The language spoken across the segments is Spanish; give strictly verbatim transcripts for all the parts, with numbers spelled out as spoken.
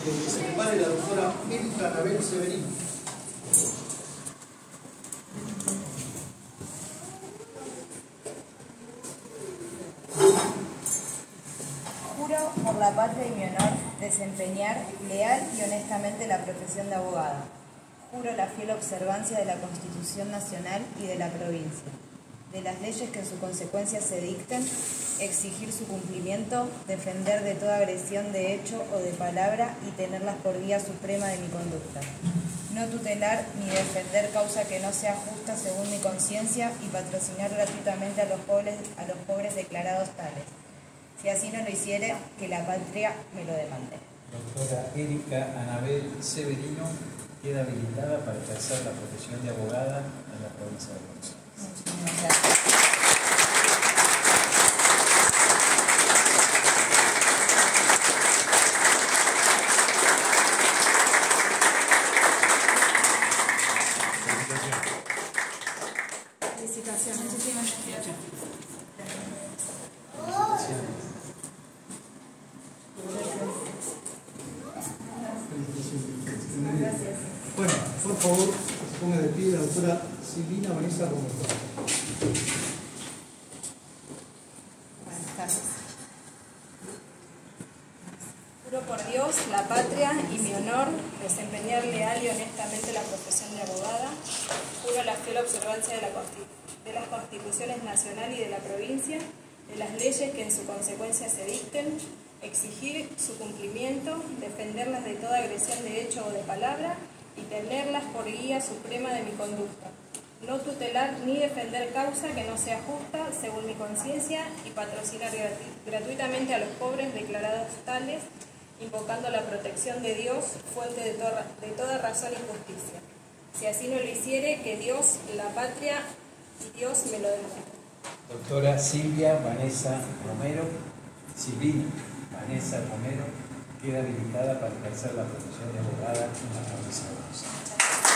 que se prepare la doctora Erika Anabel Severino. Juro por la patria y mi honor desempeñar leal y honestamente la profesión de abogada. Juro la fiel observancia de la Constitución Nacional y de la provincia, de las leyes que en su consecuencia se dicten, exigir su cumplimiento, defender de toda agresión de hecho o de palabra y tenerlas por guía suprema de mi conducta. No tutelar ni defender causa que no sea justa según mi conciencia y patrocinar gratuitamente a los pobres, a los pobres declarados tales. Si así no lo hiciere, que la patria me lo demande. Doctora Erika Anabel Severino queda habilitada para ejercer la profesión de abogada en la provincia de Buenos Aires. Muchas gracias. Gracias. Bueno, por favor, que se ponga de pie la doctora Silvina Vanessa Romero. Buenas tardes. Juro por Dios, la patria y mi honor desempeñar leal y honestamente la profesión de abogada. Juro la fiel observancia de, la de las constituciones nacional y de la provincia, de las leyes que en su consecuencia se dicten, exigir su cumplimiento, defenderlas de toda agresión de hecho o de palabra y tenerlas por guía suprema de mi conducta. No tutelar ni defender causa que no sea justa según mi conciencia y patrocinar gratu gratuitamente a los pobres declarados tales, invocando la protección de Dios, fuente de, to de toda razón y justicia. Si así no lo hiciere, que Dios, la patria y Dios me lo demande. Doctora Silvia Vanessa Romero, Silvina Vanessa Romero, queda habilitada para ejercer la profesión de abogada en la provincia de Buenos Aires.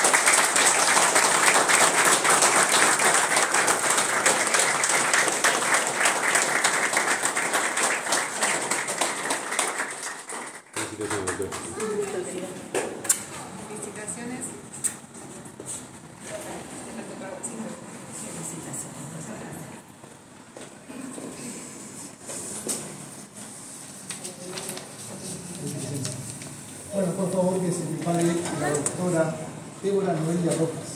Felicitaciones. Bueno, por favor, que se prepare la doctora Débora Noelia Rojas.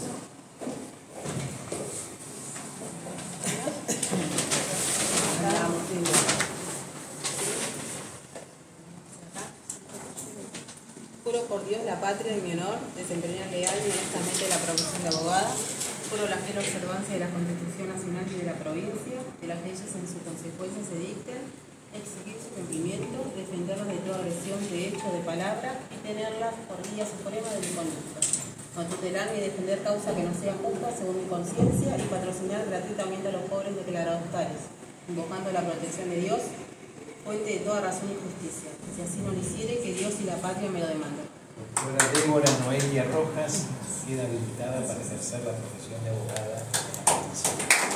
Juro por Dios, la patria y mi honor desempeñar leal y honestamente la profesión de abogada. Juro la fiel observancia de la Constitución Nacional y de la provincia, de las leyes en su consecuencia se dicten, exigir su cumplimiento, defenderlas de toda agresión de hecho o de palabra y tenerlas por guía suprema de mi conducta. No tutelar ni defender causa que no sea justa según mi conciencia y patrocinar gratuitamente a los pobres declarados tales, invocando la protección de Dios, fuente de toda razón y justicia. Si así no lo hiciere, que Dios y la patria me lo demanden. Doctora Débora Noelia Rojas queda habilitada para ejercer la profesión de abogada en la provincia de Buenos Aires.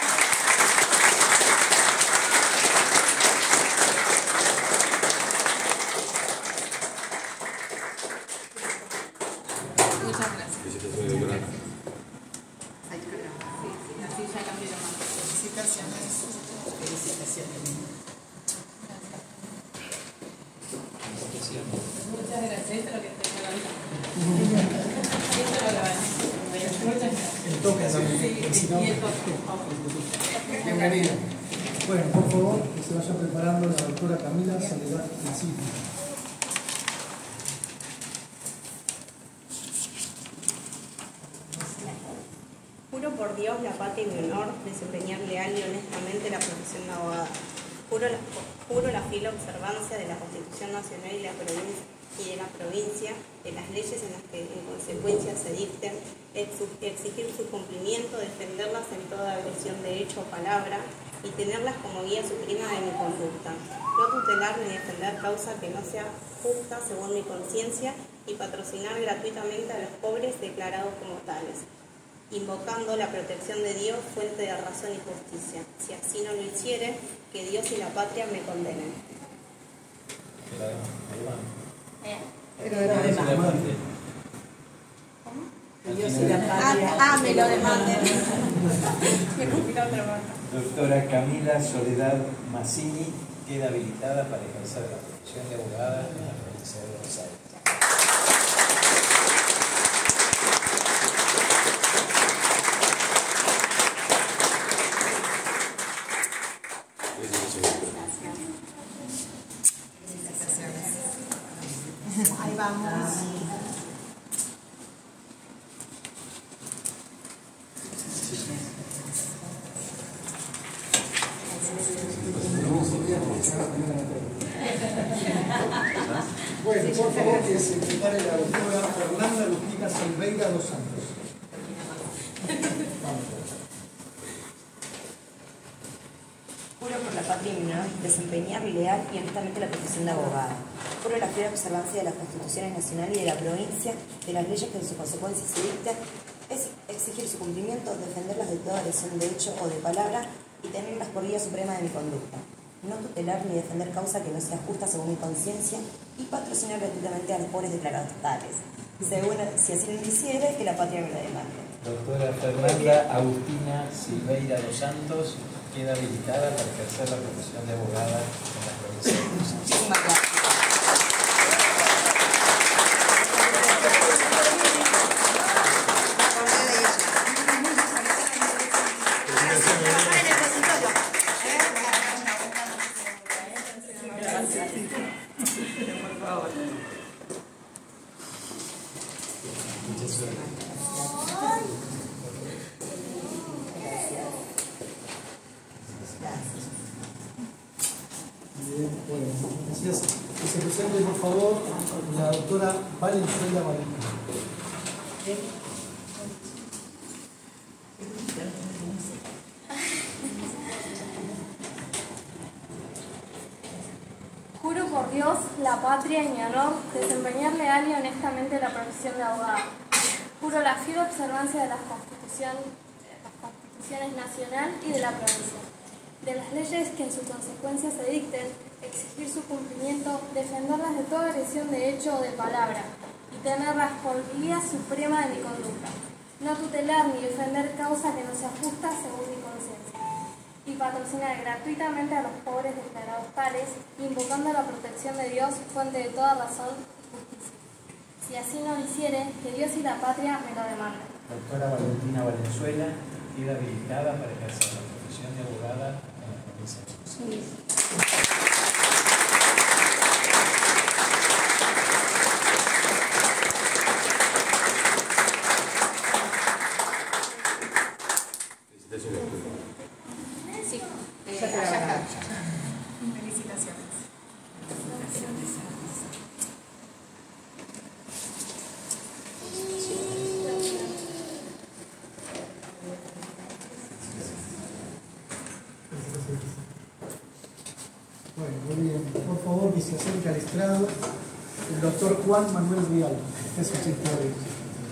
Muchas gracias. Felicitaciones. Así ya cambié la mano. Felicitaciones. Felicitaciones. Muchas gracias. Esto es lo que estoy hablando. Esto es lo que van. Muchas gracias. El toque también. Sí, y el toque. Bienvenida. Bueno, por favor, que se vaya preparando la doctora Camila Soledad Principio. Juro por Dios, la patria y mi honor desempeñar leal y honestamente la profesión de abogada. Juro la, juro la fiel observancia de la Constitución Nacional y, la provincia, y de la provincia, de las leyes en las que en consecuencia se dicten, exigir su cumplimiento, defenderlas en toda agresión de hecho o palabra y tenerlas como guía suprema de mi conducta. No tutelar ni defender causa que no sea justa según mi conciencia y patrocinar gratuitamente a los pobres declarados como tales, invocando la protección de Dios, fuente de razón y justicia. Si así no lo hiciere, que Dios y la patria me condenen. Que la demanda. Eh. Era, era Lo de demás. más. Que Dios y la patria. Ah, ah, me lo demanden. Me confirmó otra parte. Doctora Camila Soledad Massini queda habilitada para ejercer la profesión de abogada en la provincia de Buenos Aires. Ahí vamos. Bueno, por favor que se prepare la doctora Fernanda Luctica Silveira dos Santos. Juro por la patria y mi honor desempeñar leal y honestamente la profesión de abogada. Juro la fiel observancia de las constituciones nacionales y de la provincia, de las leyes que en sus consecuencias se dictan, es exigir su cumplimiento, defenderlas de toda agresión de hecho o de palabra y tenerlas por guía suprema de mi conducta. No tutelar ni defender causa que no sea justa según mi conciencia y patrocinar gratuitamente a los pobres declarados tales. Según, si así lo hiciere, que la patria me lo demande. Doctora Fernanda Agustina Silveira dos Santos queda habilitada para ejercer la profesión de abogada en la provincia de Buenos Aires. Muchísimas gracias. Bien, bueno, gracias. Que se presente, por favor, la doctora Valenzuela Valentina. Juro por Dios, la patria y mi honor desempeñar leal y honestamente la profesión de abogada. Juro la fiel observancia de las constituciones, las constituciones nacional y de la provincia, de las leyes que en sus consecuencias se dicten, exigir su cumplimiento, defenderlas de toda agresión de hecho o de palabra y tenerlas por guía suprema de mi conducta. No tutelar ni defender causa que no sea justa según mi conciencia. Y patrocinar gratuitamente a los pobres declarados tales, invocando la protección de Dios, fuente de toda razón y justicia. Si así no lo hiciere, que Dios y la patria me lo demanden. Doctora Valentina Valenzuela queda habilitada para ejercer la profesión de abogada en la provincia de Buenos Aires. Sí, eh, allá está. Felicitaciones. Bueno, muy bien. Por favor, que se acerque al estrado el doctor Juan Manuel Rial. Este es su chiste de hoy.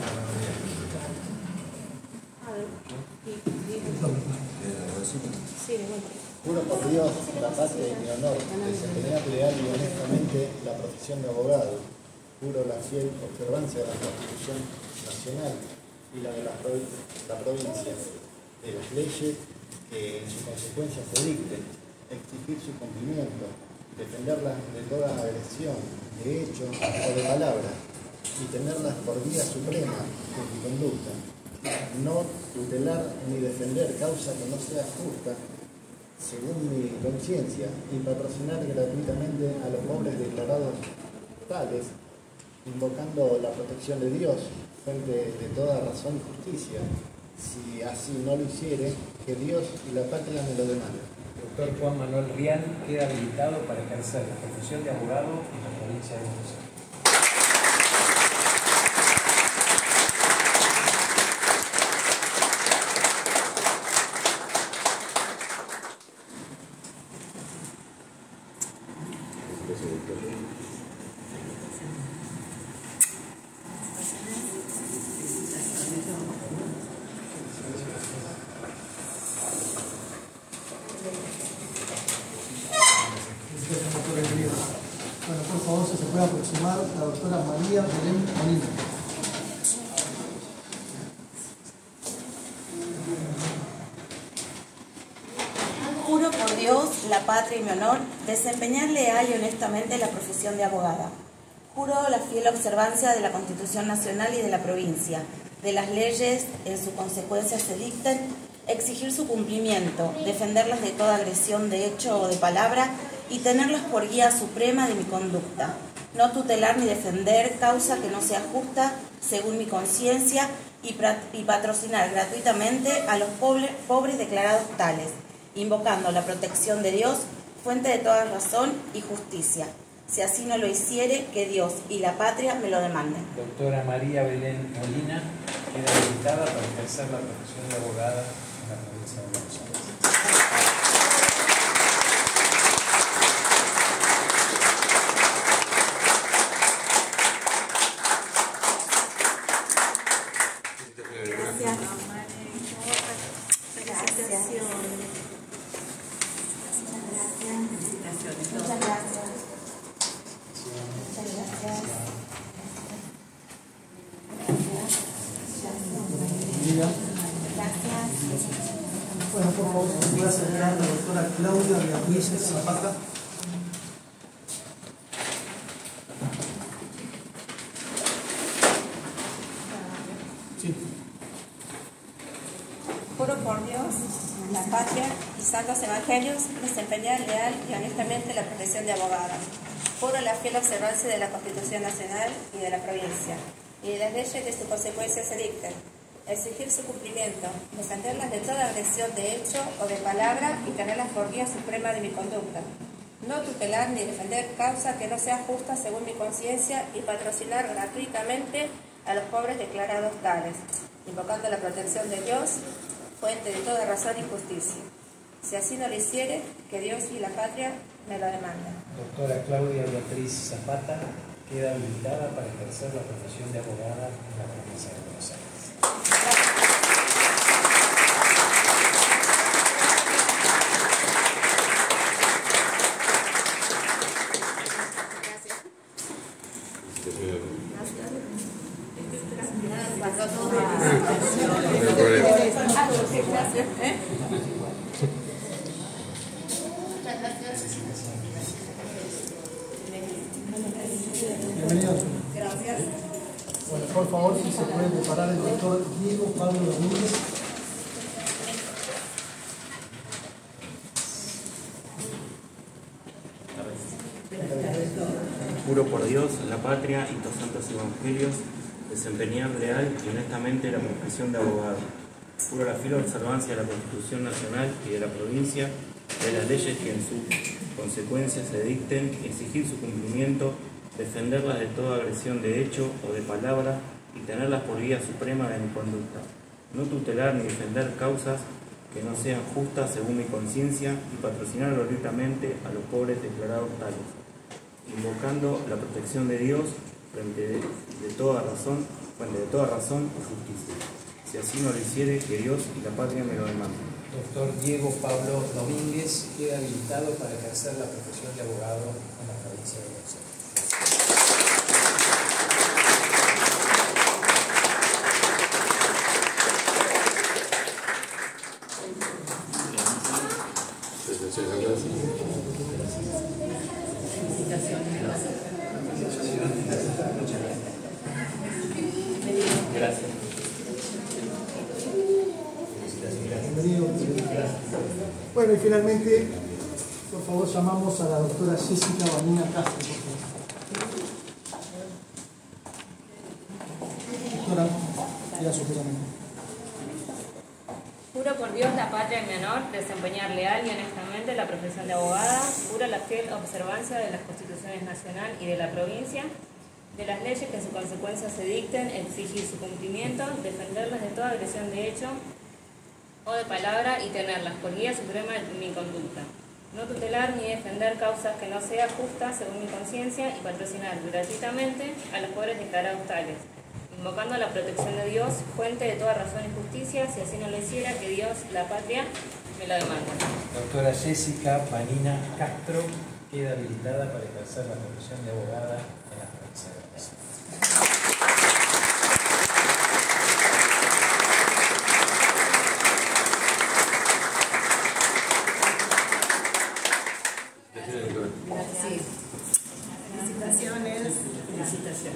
Juro por Dios, la patria y mi honor, desempeñar leal y honestamente la profesión de abogado. Juro la fiel observancia de la Constitución Nacional y la de la, pro la provincia, de las leyes que en sus consecuencias se dicten, exigir su cumplimiento, defenderlas de toda agresión, de hecho o de palabra, y tenerlas por vía suprema de mi conducta. No tutelar ni defender causa que no sea justa según mi conciencia y patrocinar gratuitamente a los pobres declarados tales, invocando la protección de Dios, fuente de toda razón y justicia. Si así no lo hiciere, que Dios y la patria me lo demanden. Doctor Juan Manuel Rial queda habilitado para ejercer la profesión de abogado en la provincia de Buenos Aires. Bueno, por favor, si se puede aproximar la doctora María Belén Molina. Juro por Dios, la patria y mi honor, desempeñar leal y honestamente la profesión de abogada. Juro la fiel observancia de la Constitución Nacional y de la provincia, de las leyes en su consecuencia se dicten, exigir su cumplimiento, defenderlas de toda agresión de hecho o de palabra y tenerlas por guía suprema de mi conducta. No tutelar ni defender causa que no sea justa según mi conciencia y, y patrocinar gratuitamente a los pobres, pobres declarados tales, invocando la protección de Dios, fuente de toda razón y justicia. Si así no lo hiciere, que Dios y la patria me lo demanden. Doctora María Belén Molina queda habilitada para ejercer la profesión de abogada en la provincia de Buenos Aires. Bueno, por favor, se puede acercar a la doctora Claudia Beatriz Zapata. Sí. Juro por Dios, la patria y santos evangelios, desempeñar leal y honestamente la profesión de abogada. Juro la fiel observancia de la Constitución Nacional y de la provincia, y de las leyes que su consecuencia se dicten. Exigir su cumplimiento, defenderlas de toda agresión de hecho o de palabra y tenerlas por guía suprema de mi conducta. No tutelar ni defender causa que no sea justa según mi conciencia y patrocinar gratuitamente a los pobres declarados tales, invocando la protección de Dios, fuente de toda razón y justicia. Si así no lo hiciere, que Dios y la patria me lo demanden. Doctora Claudia Beatriz Zapata queda habilitada para ejercer la profesión de abogada en la provincia de Buenos Aires. Bienvenido. Gracias. Bueno, por favor, si se puede preparar el doctor Diego Pablo Domínguez. Juro por Dios, la patria y los santos evangelios, desempeñar leal y honestamente la profesión de abogado. Juro la fiel observancia de la Constitución Nacional y de la provincia, de las leyes que en su consecuencia se dicten, exigir su cumplimiento, defenderlas de toda agresión de hecho o de palabra y tenerlas por guía suprema de mi conducta. No tutelar ni defender causas que no sean justas según mi conciencia y patrocinar gratuitamente a los pobres declarados tales, invocando la protección de Dios frente de, de toda razón, fuente de toda razón y justicia. Si así no lo hiciere, que Dios y la patria me lo demanden. Doctor Diego Pablo Domínguez queda habilitado para ejercer la profesión de abogado en la provincia de Buenos Aires. Gracias. Bienvenido. Bueno, y finalmente, por favor, llamamos a la doctora Jessica Vanina Castro, por favor. Doctora, ya su juramento. Juro por Dios, la patria y mi honor, desempeñar leal y honestamente la profesión de abogada. Juro la fiel observancia de las constituciones nacional y de la provincia, de las leyes que en su consecuencia se dicten, exigir su cumplimiento, defenderlas de toda agresión de hecho o de palabra y tenerlas por guía suprema de mi conducta. No tutelar ni defender causas que no sean justas según mi conciencia y patrocinar gratuitamente a los pobres declarados tales, invocando la protección de Dios, fuente de toda razón y justicia. Si así no lo hiciera, que Dios, la patria, me lo demande. Doctora Jessica Vanina Castro queda habilitada para ejercer la profesión de abogada en la provincia de Buenos Aires.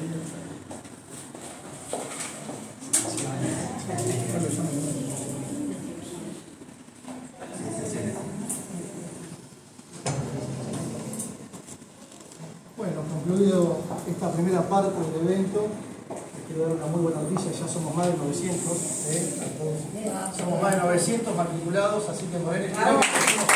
Bueno, concluido esta primera parte del evento, les quiero dar una muy buena noticia, ya somos más de novecientos, ¿eh? Somos más de novecientos matriculados, así que Morel, esperamos que tenemos...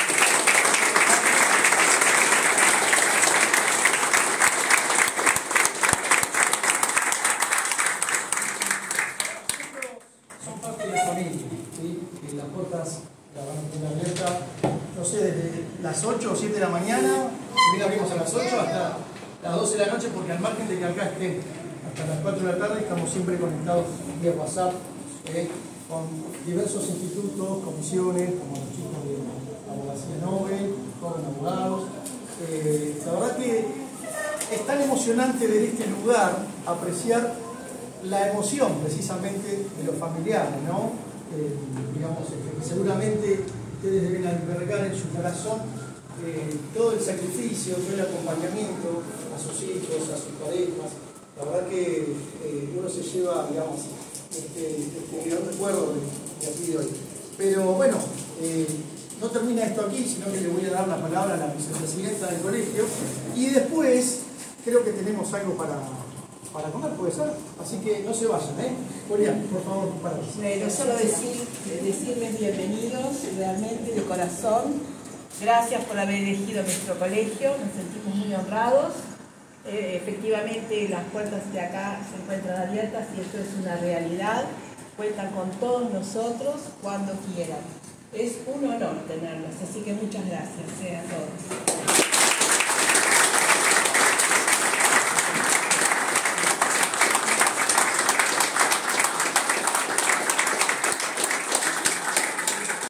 Son parte de la familia, ¿sí? Y las puertas las van a tener abiertas, no sé, desde las ocho o siete de la mañana, también abrimos a las ocho hasta las doce de la noche, porque al margen de que acá estén hasta las cuatro de la tarde, estamos siempre conectados vía WhatsApp, eh, con diversos institutos, comisiones, como los chicos de Abogacía Nobel, jóvenes abogados. Eh, la verdad que es tan emocionante desde este lugar apreciar la emoción precisamente de los familiares, ¿no? Eh, digamos, que seguramente ustedes deben albergar en su corazón eh, todo el sacrificio, todo el acompañamiento a sus hijos, a sus parejas. La verdad que eh, uno se lleva, digamos, este, este gran recuerdo de, de aquí de hoy. Pero bueno, eh, no termina esto aquí, sino que le voy a dar la palabra a la vicepresidenta del colegio y después creo que tenemos algo para, para comer, puede ser. Así que no se vayan, ¿eh? Julián, por favor, para vos. Bueno, solo decir, decirles bienvenidos, realmente de corazón. Gracias por haber elegido nuestro colegio, nos sentimos muy honrados. Eh, efectivamente, las puertas de acá se encuentran abiertas y esto es una realidad. Cuentan con todos nosotros cuando quieran. Es un honor tenerlos, así que muchas gracias eh, a todos.